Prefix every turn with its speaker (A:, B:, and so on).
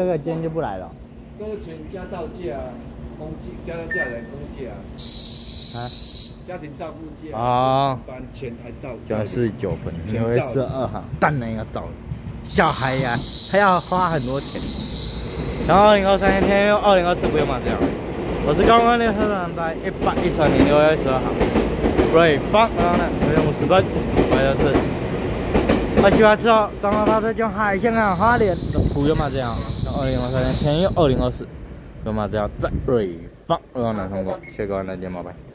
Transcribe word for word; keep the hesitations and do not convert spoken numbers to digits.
A: 这个今天就不来了。
B: 勾钱加造价，公积加上价人公价
A: 啊，
B: 家庭照顾价
A: 啊，
B: 班前台照
A: 九四九分，因为是二号，当然要照。小孩呀、啊，他要花很多钱。然后二零二三年天佑，二零二四不用嘛这样。我是高光列车长，在一百一十二年六月十二号，瑞芳，然后呢，九点五十分，我就是。我喜欢吃哦，张老大这种海鲜啊，花莲不用嘛这样。二零二三年天佑，二零二四，用嘛这样在瑞芳，然后呢通过，谢谢各位再见，拜拜。